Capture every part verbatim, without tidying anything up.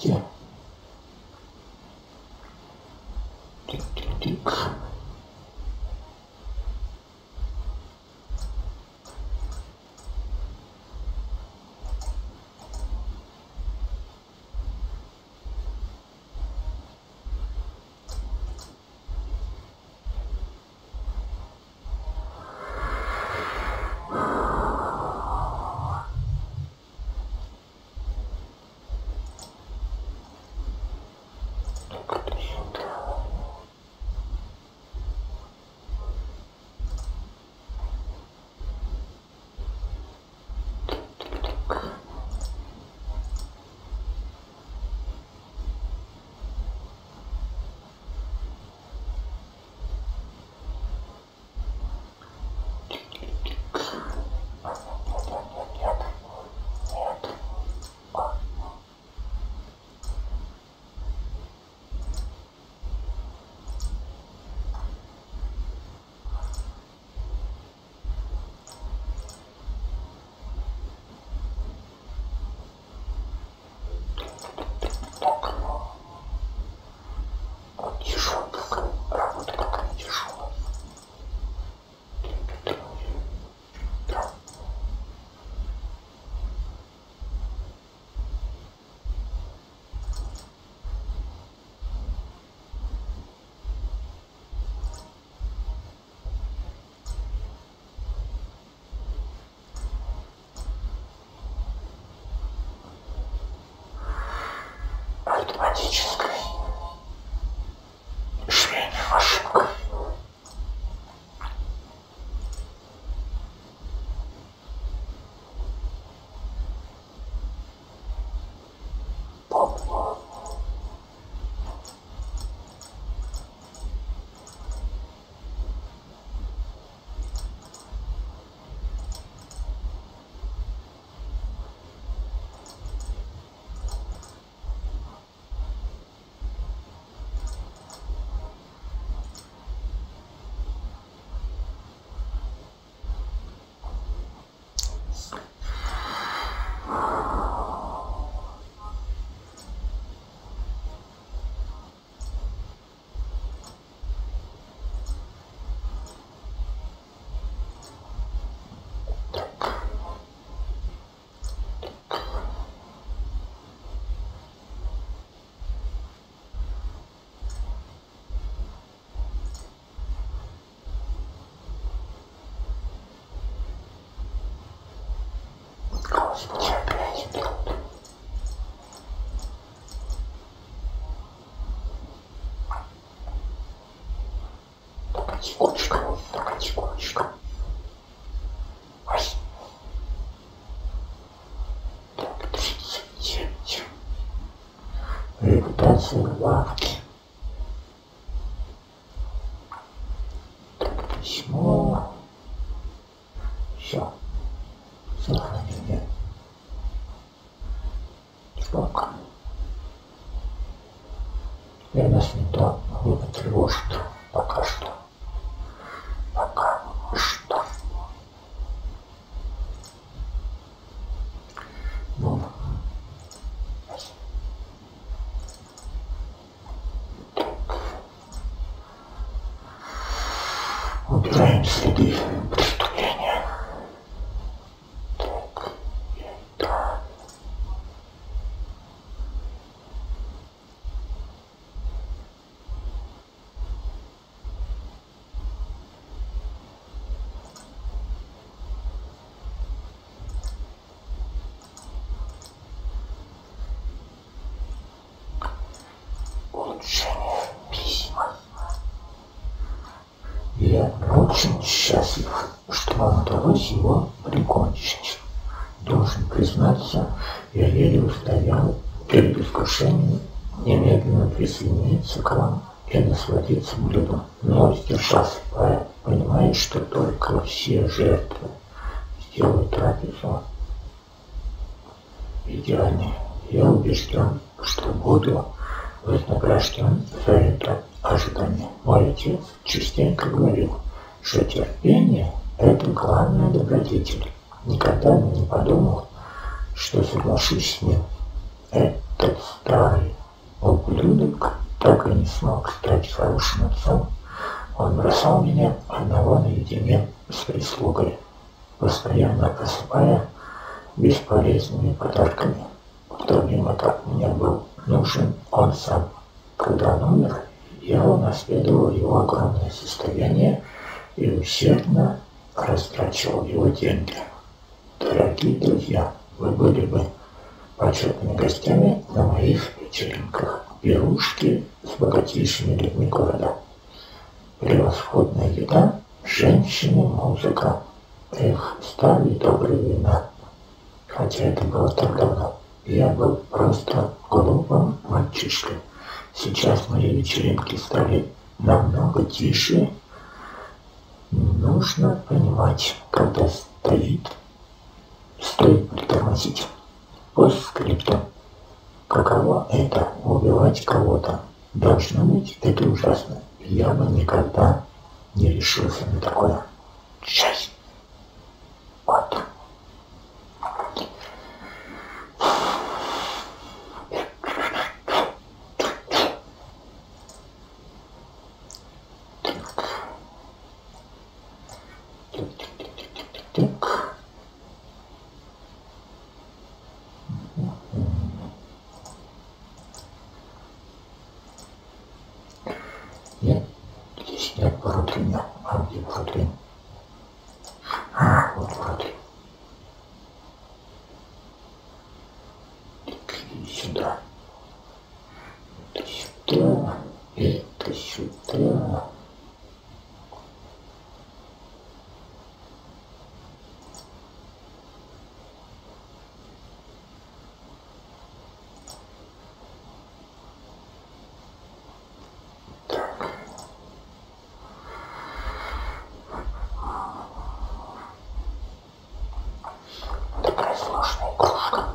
вместе. Тик-тик-тик. Автоматической швейной машинкой. Господи, опять идут. Только текучка, только текучка. Ой. Так, тридцать девять. Репутация в лавке. Так, письмо. Все. Сохранение. Сколько? Теперь нас не то, но не тревожит. Пока что. Пока что. Ну. Так. Убираем следы преступления. Так. Да. Улучшение письма. Я очень счастлив, что вам удалось его прикончить. Должен признаться, я еле устоял перед искушением немедленно присоединиться к вам и насладиться блюдом. Но сдержался, понимая, что только все жертвы сделают трапезу идеальной. Я убежден, что буду вознагражден за это ожидание. Мой отец частенько говорил, что терпение – это главная добродетель. Никогда не подумал, что соглашусь с ним. Э, Тот старый ублюдок так и не смог стать хорошим отцом. Он бросал меня одного наедине с прислугой, постоянно посыпая бесполезными подарками. В то время как мне был нужен он сам. Когда он умер, я унаследовал его огромное состояние и усердно растрачивал его деньги. Дорогие друзья, вы были бы почетными гостями на моих вечеринках, пирушки с богатейшими людьми города. Превосходная еда, женщины, музыка. Эх, старые добрые времена. Хотя это было так давно. Я был просто глупым мальчишкой. Сейчас мои вечеринки стали намного тише. Нужно понимать, когда стоит, стоит притормозить. Постскриптум. Каково это — убивать кого-то? Должно быть, это ужасно. Я бы никогда не решился на такое. Часть. Вот. Нет, здесь нет продления. А где продление? А, вот продление. Иди сюда. Это сюда. Это сюда. Сложная игрушка.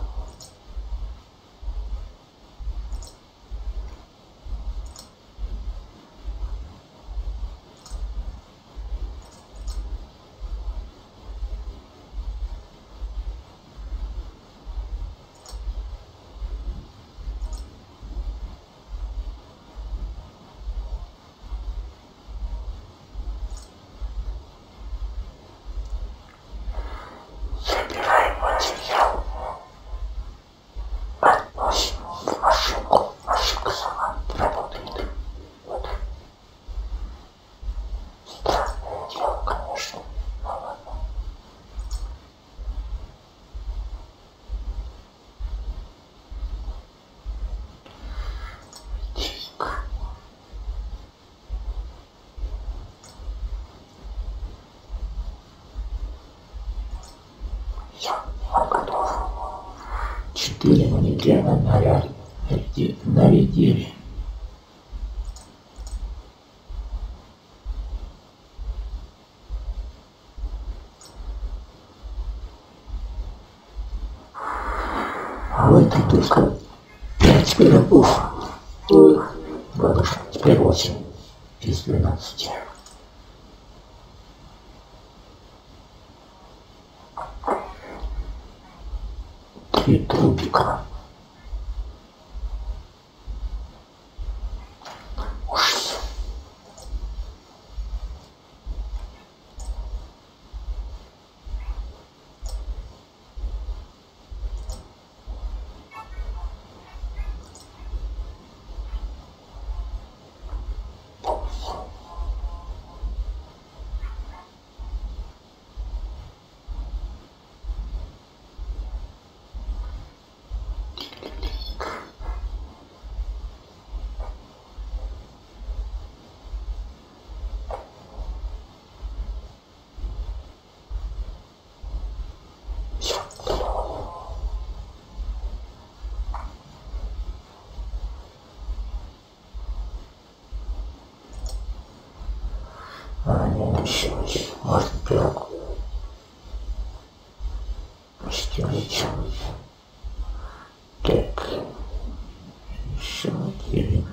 Собираем материал. Относим в машинку. Машинка сама работает. Вот. Странное дело, конечно. Ну ладно. Тихо. Все, он готов. Четыре манекена нарядили. нарядили. А в этой тусклой пять пирогов. Бабушка, теперь восемь из двенадцати. Три трубика. Ужас. А, не, еще один. Можно пирог сделать. Так. Еще один.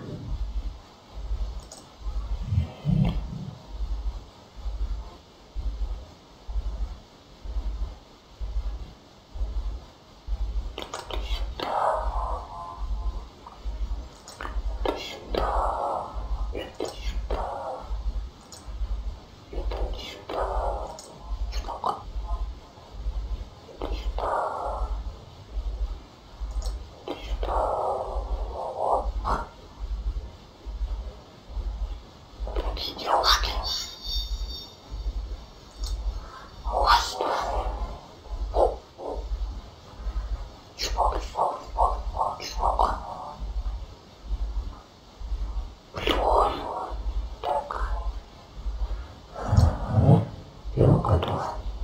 готов.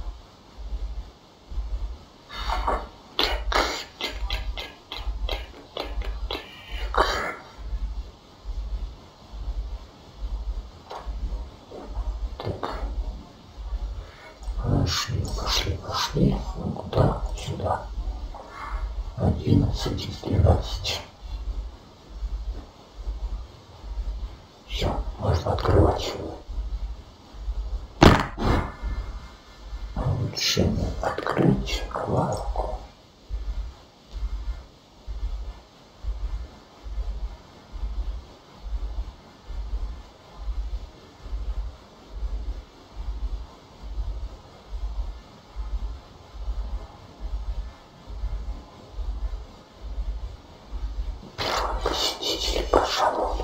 Пошли, пошли, пошли. Ну, куда? Сюда. Одиннадцать из двенадцати. Все, можно открывать. Улучшение открыть вкладку. Посетители пожалуй.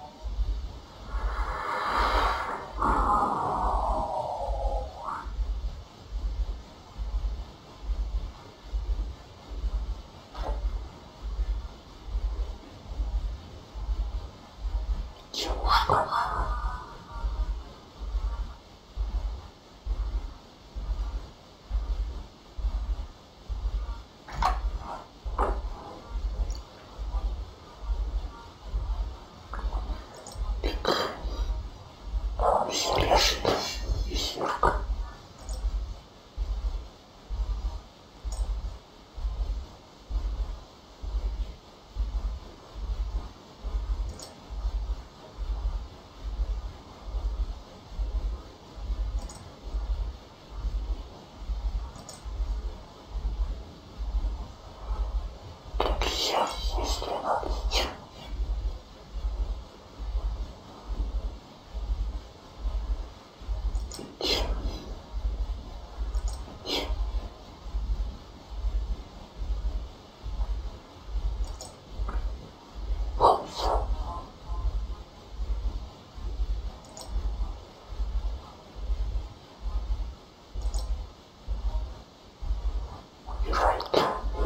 Девушка. Все лежит и сверка. Тут все из двенадцати. Убирай-то.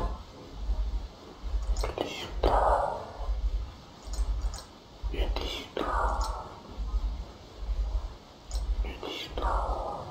Иди сюда. Иди сюда. Иди сюда.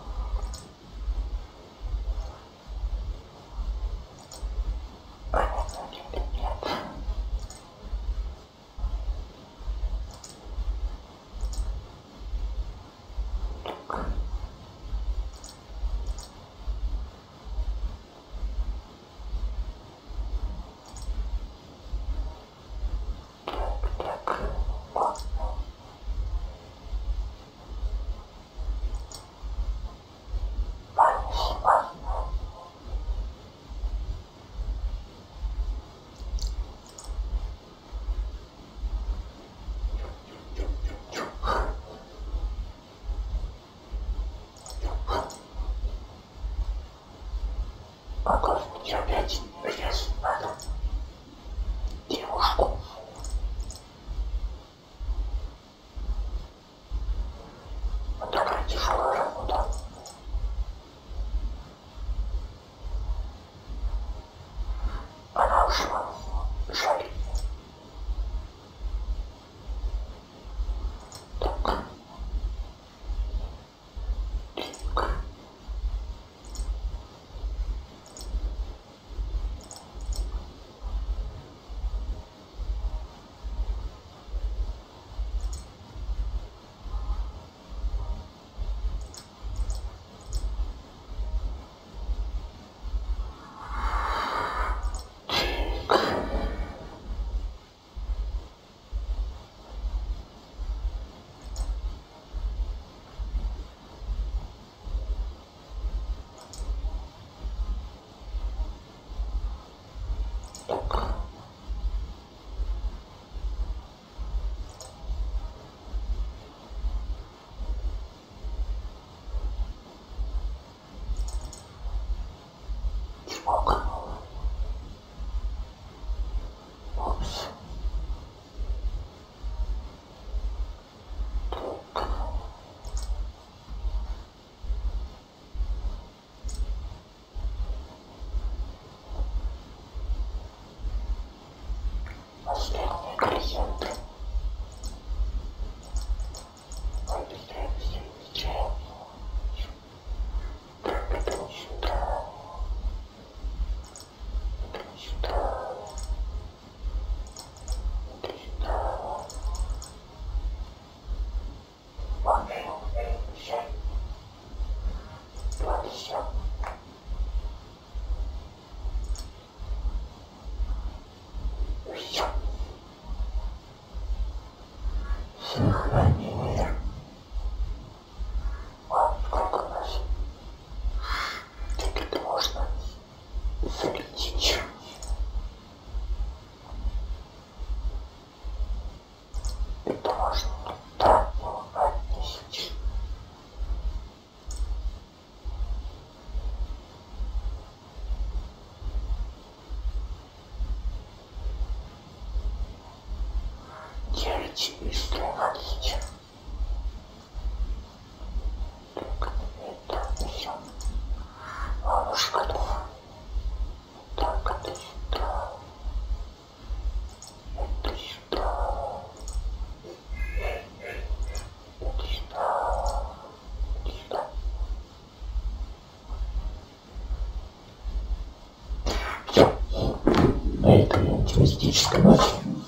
трагической ноте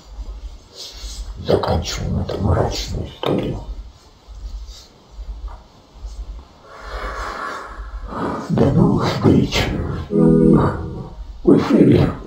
заканчиваем эту мрачную историю. До новых встреч в эфире.